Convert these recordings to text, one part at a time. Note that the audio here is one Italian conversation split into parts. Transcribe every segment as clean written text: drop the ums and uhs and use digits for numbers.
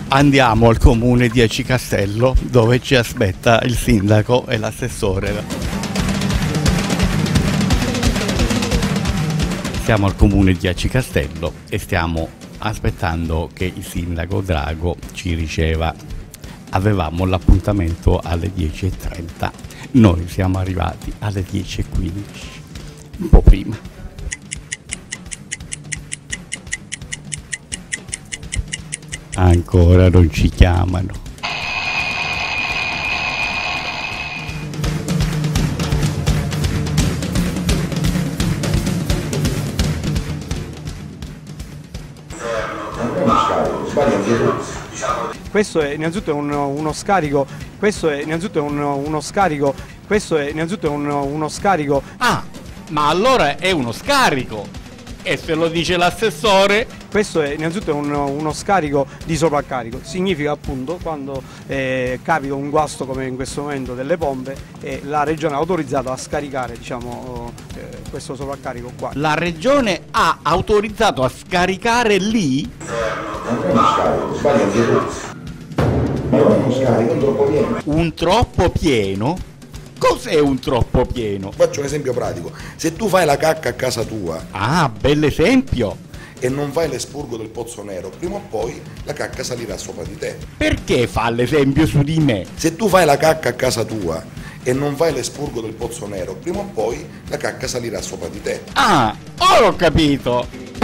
Andiamo al comune di Aci Castello, dove ci aspetta il sindaco e l'assessore. Siamo al comune di Aci Castello e stiamo aspettando che il sindaco Drago ci riceva. Avevamo l'appuntamento alle 10:30, noi siamo arrivati alle 10:15, un po' prima. Ancora non ci chiamano. Questo è innanzitutto uno scarico, Ah, ma allora è uno scarico! E se lo dice l'assessore? Questo è innanzitutto uno scarico di sovraccarico, significa appunto quando capita un guasto come in questo momento delle pompe e la regione ha autorizzato a scaricare questo sovraccarico qua. La regione ha autorizzato a scaricare lì? Un troppo pieno? Cos'è un troppo pieno? Faccio un esempio pratico. Se tu fai la cacca a casa tua Ah, bell'esempio! e non fai l'espurgo del pozzo nero, prima o poi la cacca salirà sopra di te. Perché fa l'esempio su di me? Se tu fai la cacca a casa tua e non fai l'espurgo del pozzo nero, prima o poi la cacca salirà sopra di te. Ah, ora ho capito!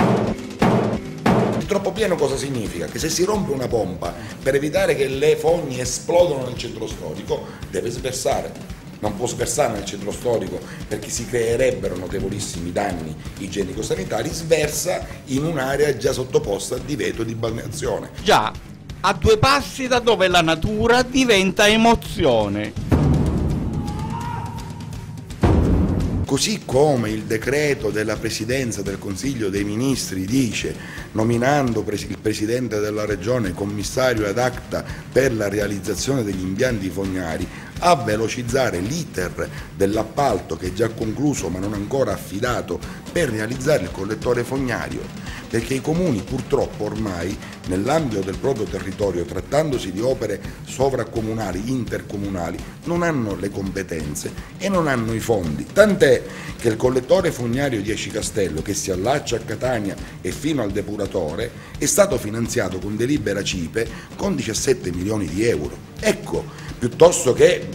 Il troppo pieno cosa significa? Che se si rompe una pompa, per evitare che le fogne esplodano nel centro storico, deve sversare. Non può sversare nel centro storico perché si creerebbero notevolissimi danni igienico-sanitari, sversa in un'area già sottoposta a divieto di balneazione. Già, a 2 passi da dove la natura diventa emozione. Così come il decreto della Presidenza del Consiglio dei Ministri dice, nominando il Presidente della Regione commissario ad acta per la realizzazione degli impianti fognari, a velocizzare l'iter dell'appalto che è già concluso ma non ancora affidato per realizzare il collettore fognario, perché i comuni purtroppo ormai nell'ambito del proprio territorio, trattandosi di opere sovracomunali, intercomunali, non hanno le competenze e non hanno i fondi, tant'è che il collettore fognario di Aci Castello, che si allaccia a Catania e fino al depuratore, è stato finanziato con delibera CIPE con 17 milioni di euro. Ecco, piuttosto che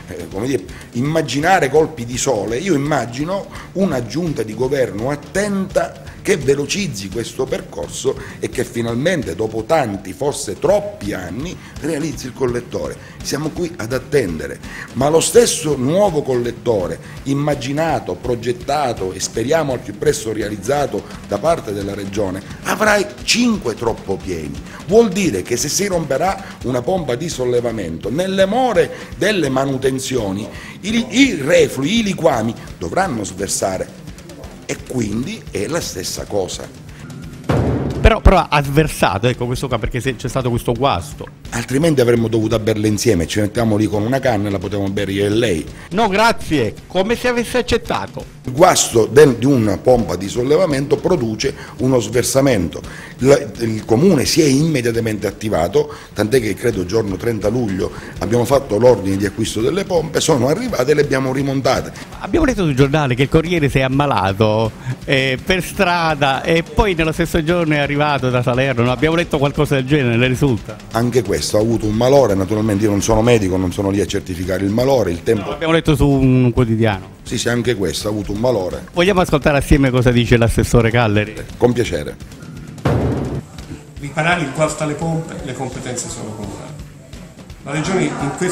immaginare colpi di sole, io immagino una giunta di governo attenta che velocizzi questo percorso e che finalmente dopo tanti, forse troppi anni, realizzi il collettore. Siamo qui ad attendere, ma lo stesso nuovo collettore, immaginato, progettato e speriamo al più presto realizzato da parte della Regione, avrà 5 troppo pieni. Vuol dire che se si romperà una pompa di sollevamento, nelle more delle manutenzioni, i reflui, i liquami dovranno sversare. E quindi è la stessa cosa. Però ha sversato, ecco questo qua, perché c'è stato questo guasto. Altrimenti avremmo dovuto berle insieme, ci mettiamo lì con una canna e la potevamo bere io e lei. No grazie, come se avesse accettato. Il guasto di una pompa di sollevamento produce uno sversamento. Il comune si è immediatamente attivato, tant'è che credo il giorno 30 luglio abbiamo fatto l'ordine di acquisto delle pompe, sono arrivate e le abbiamo rimontate. Abbiamo letto sul giornale che il Corriere si è ammalato per strada e poi nello stesso giorno è arrivato da Salerno. Abbiamo letto qualcosa del genere, le risulta? Anche questo ha avuto un malore, naturalmente io non sono medico, non sono lì a certificare il malore, il tempo... No, l'abbiamo letto su un quotidiano. Sì, anche questo ha avuto un malore. Vogliamo ascoltare assieme cosa dice l'assessore Calleri? Con piacere. Riparare il guasto alle pompe, le competenze sono comunali. La Regione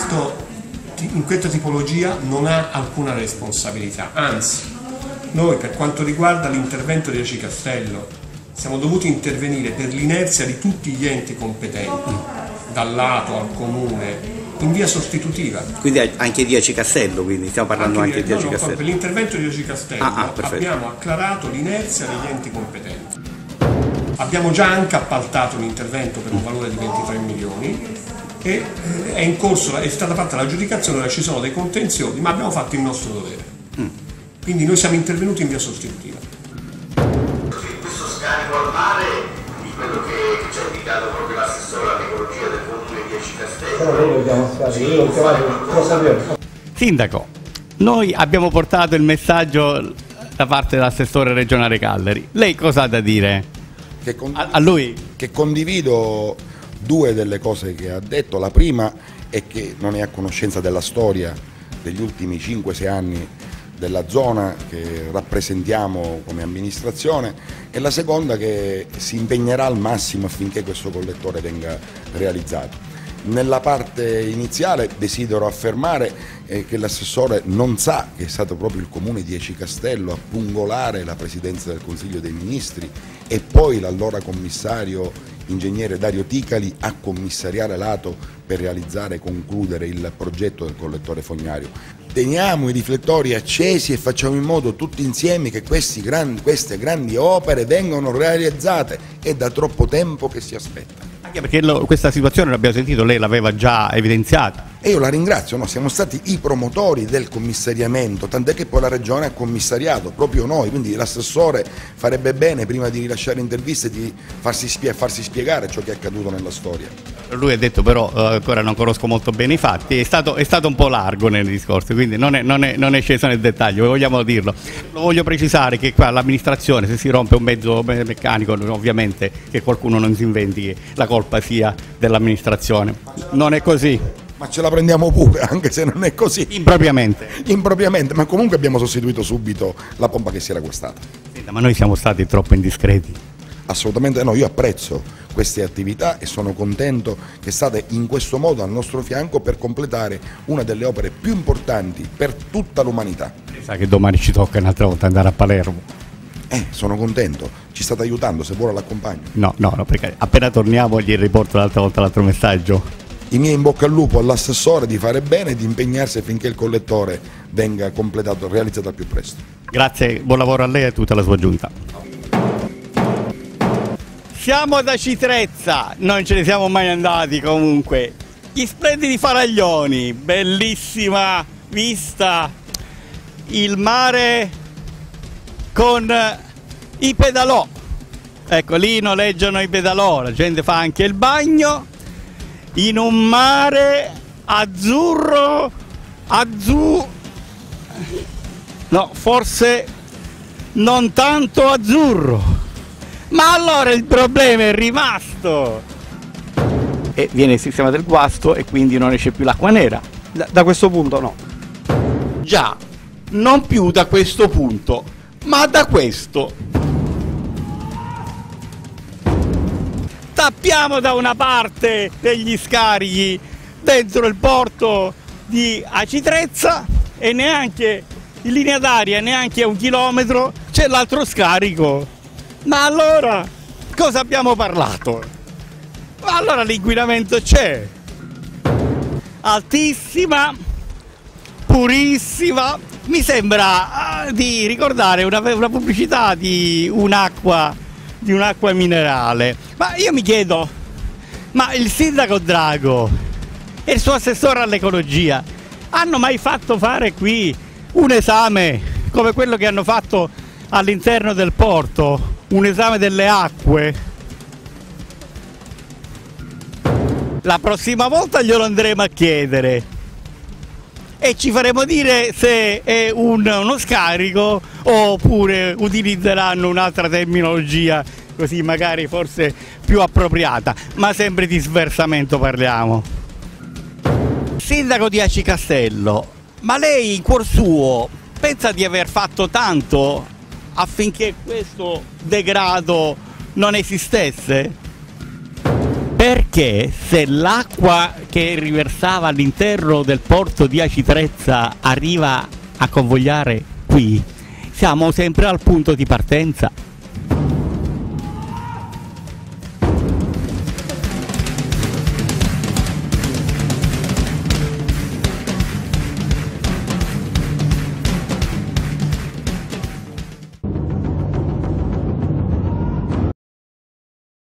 in questa tipologia non ha alcuna responsabilità, anzi, noi per quanto riguarda l'intervento di Aci Castello siamo dovuti intervenire per l'inerzia di tutti gli enti competenti, dal lato al comune, in via sostitutiva. Quindi anche di Aci Castello, quindi stiamo parlando anche di Aci Castello. Per l'intervento di Aci Castello abbiamo acclarato l'inerzia degli enti competenti. Abbiamo già anche appaltato un intervento per un valore di 23 milioni e è in corso, è stata fatta l'aggiudicazione, ora ci sono dei contenziosi, ma abbiamo fatto il nostro dovere. Quindi noi siamo intervenuti in via sostitutiva. Questo scarico al mare di quello che ci ha indicato proprio l'assessore all'ecologia del Sindaco, noi abbiamo portato il messaggio da parte dell'assessore regionale Calleri. Lei cosa ha da dire a lui? Che condivido due delle cose che ha detto. La prima è che non è a conoscenza della storia degli ultimi 5-6 anni della zona che rappresentiamo come amministrazione, e la seconda che si impegnerà al massimo affinché questo collettore venga realizzato. Nella parte iniziale desidero affermare che l'assessore non sa che è stato proprio il comune di Aci Castello a pungolare la presidenza del Consiglio dei Ministri e poi l'allora commissario ingegnere Dario Ticali a commissariare l'ATO per realizzare e concludere il progetto del collettore fognario. Teniamo i riflettori accesi e facciamo in modo tutti insieme che queste grandi opere vengano realizzate. È da troppo tempo che si aspetta. Anche perché questa situazione, l'abbiamo sentito, lei l'aveva già evidenziata. E io la ringrazio, no? Siamo stati i promotori del commissariamento, tant'è che poi la Regione ha commissariato proprio noi, quindi l'assessore farebbe bene prima di rilasciare interviste di farsi spiegare ciò che è accaduto nella storia. Lui ha detto però, ancora non conosco molto bene i fatti, è stato un po' largo nel discorso, quindi non è sceso nel dettaglio, vogliamo dirlo. Lo voglio precisare che qua l'amministrazione, se si rompe un mezzo meccanico, ovviamente che qualcuno non si inventi che la colpa sia dell'amministrazione. Non è così. Ma ce la prendiamo pure, anche se non è così. Impropriamente. Impropriamente, ma comunque abbiamo sostituito subito la pompa che si era guastata. Ma noi siamo stati troppo indiscreti. Assolutamente no, io apprezzo queste attività e sono contento che state in questo modo al nostro fianco per completare una delle opere più importanti per tutta l'umanità. Sa che domani ci tocca un'altra volta andare a Palermo. Sono contento, ci state aiutando, se vuole l'accompagno. No, perché appena torniamo gli riporto l'altra volta l'altro messaggio. I miei in bocca al lupo all'assessore di fare bene e di impegnarsi affinché il collettore venga completato, realizzato al più presto. Grazie, buon lavoro a lei e a tutta la sua giunta. Siamo ad Aci Trezza, non ce ne siamo mai andati comunque. Gli splendidi faraglioni, bellissima vista, il mare con i pedalò. Ecco, lì noleggiano i pedalò, la gente fa anche il bagno. In un mare azzurro, no, forse non tanto azzurro, ma allora il problema è rimasto e viene il sistema del guasto e quindi non esce più l'acqua nera. Da questo punto no. Già, non più da questo punto, ma da questo. Tappiamo da una parte degli scarichi dentro il porto di Aci Trezza e neanche in linea d'aria, neanche a 1 chilometro, c'è l'altro scarico. Ma allora cosa abbiamo parlato? Ma allora l'inquinamento c'è. Altissima, purissima. Mi sembra di ricordare una pubblicità di un'acqua minerale. Ma io mi chiedo, ma il sindaco Drago e il suo assessore all'ecologia hanno mai fatto fare qui un esame come quello che hanno fatto all'interno del porto, un esame delle acque? La prossima volta glielo andremo a chiedere e ci faremo dire se è uno scarico oppure utilizzeranno un'altra terminologia, così magari forse più appropriata, ma sempre di sversamento parliamo. Sindaco di Aci Castello, ma lei in cuor suo pensa di aver fatto tanto affinché questo degrado non esistesse? Perché se l'acqua che riversava all'interno del porto di Aci Trezza arriva a convogliare qui, siamo sempre al punto di partenza.